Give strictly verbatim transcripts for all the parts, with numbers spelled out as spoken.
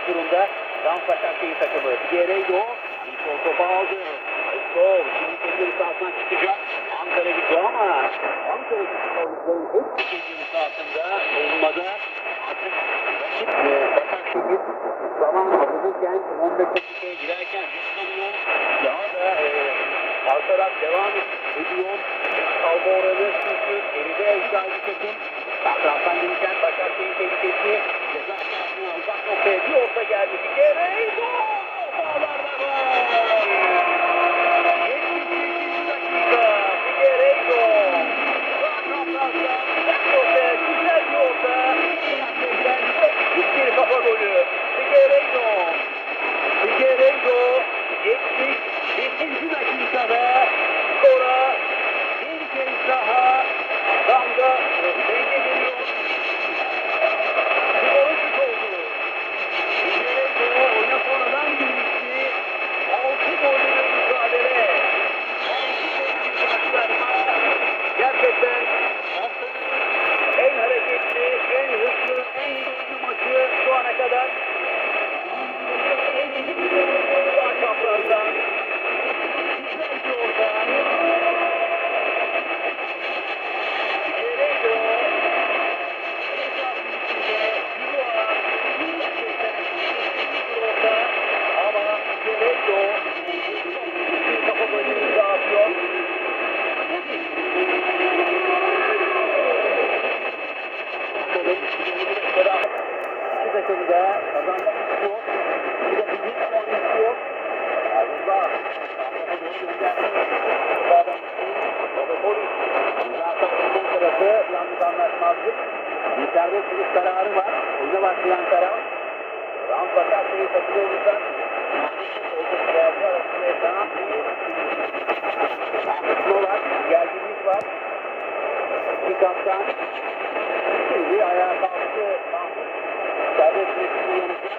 durumda. Rams Başakşehir takımı. Figueiredo. İlk sol topu aldı. Sol. Şimdi kendi sahasından çıkacak. Ankara gücü ama Ankara gücü hepsi kendi sahasında. Savunmada artık rakip Başakşehir zaman hazırlıkken on beş dakikaya girerken hızlanıyor. Daha da e, artarak devam ediyor. Salma oranı çünkü elinde eczacı takım. Taraftan gelirken Başakşehir tehlikesi. Ceza sahasına uzak noktaya bir orta geldi. Figueiredo! Bağlarda gol! yetmiş sekiz dakika. Figueiredo! Sağ ortaya güzel bir orta. Gerçekten çok büyük bir kafa golü. Figueiredo! Figueiredo yetmiş beşinci dakikada skora bir kez daha damga denge geliyor. Skoru şut oldu. Figueiredo oyuna sonradan girmişti. altı gollü bir mücadele. altı gollü bir karşılaşma. Gerçekten haftanın en hareketli, en hızlı, en gollü maçı şu ana kadar. Çaprazdan güzel bir orta. Figueiredo esasın içinde Dubois gerçekten bir orta ama Figueiredo bir kafa golünü dağıtıyor. İki dakikada kazanmak istiyor. Bir de bir puan istiyor. Arzuda Sağlam'a doğru gönderdi. Sağdan Robopolis. Zaten son tarafı yalnız anlaşmazlık. Bir serbest vuruş kararı var. Oyuna başlayan taraf. Rams Başakşehir takımı olursa oldukça değerli arasında yaşanan tartışma var. Gerginlik var. İki kaptan şimdi ayağa kalktı. Serbest vuruşunu yanıtlar.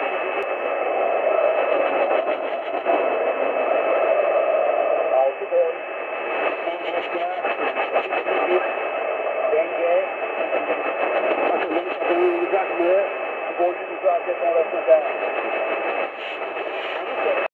altı gol. Son maçta bir denge. Bakalım kazanılacak mı? Gollü mücadele sonrasında.